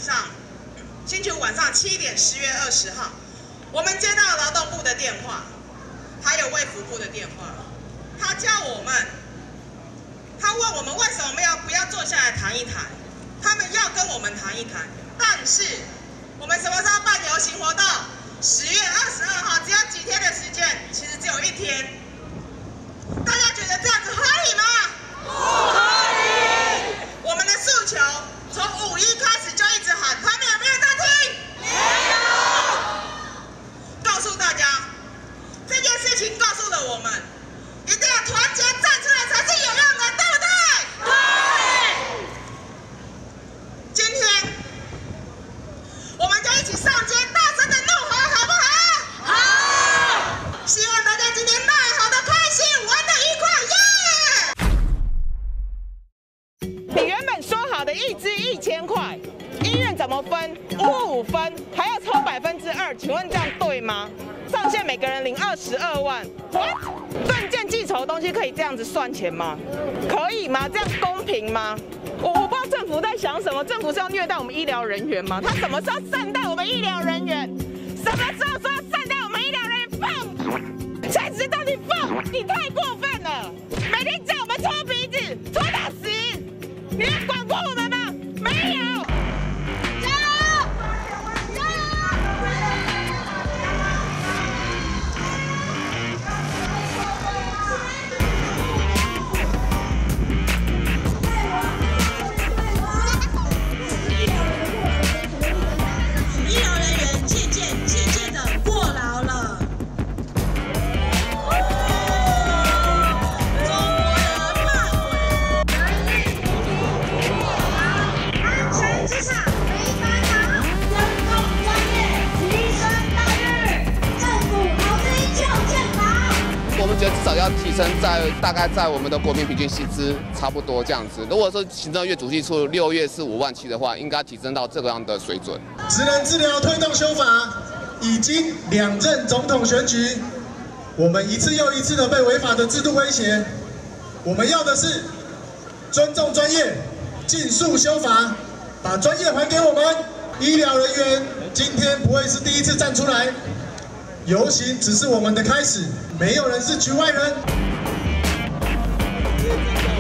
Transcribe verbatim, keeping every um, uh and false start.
上，星期五晚上七点，十月二十号，我们接到劳动部的电话，还有卫福部的电话，他叫我们，他问我们为什么要不要坐下来谈一谈？他们要跟我们谈一谈，但是我们什么时候办游行活动？十月二十二号，只有几天的时间，其实只有一天。大家觉得这样子合理吗？不合理。我们的诉求从五一开始就一直喊，他们有没有在听？没有。告诉大家，这件事情告诉了我们，一定要团结站出来才是有用的，对不对？对。今天，我们就一起上街，大声的怒吼，好不好？好。希望大家今天卖好的开心，玩的愉快，耶！ 你原本说好的一支一千块，医院怎么分？五五分，还要抽百分之二，请问这样对吗？上限每个人领二十二万，证件计酬的东西可以这样子算钱吗？可以吗？这样公平吗？我我不知道政府在想什么，政府是要虐待我们医疗人员吗？他什么时候善待我们医疗人员？什么时候说要善待我们医疗人员？放！才知道你放！你太过分了！每天叫我们搓鼻子、搓打死，你有管过我们吗？没有！加油！加医疗人员渐渐渐渐的过劳了。 我们觉得至少要提升在大概在我们的国民平均薪资差不多这样子。如果说行政院主计处六月是五万七的话，应该提升到这个样的水准。 职能治疗推动修法，已经两任总统选举，我们一次又一次的被违法的制度威胁。我们要的是尊重专业，尽速修法，把专业还给我们。医疗人员今天不会是第一次站出来，游行只是我们的开始，没有人是局外人。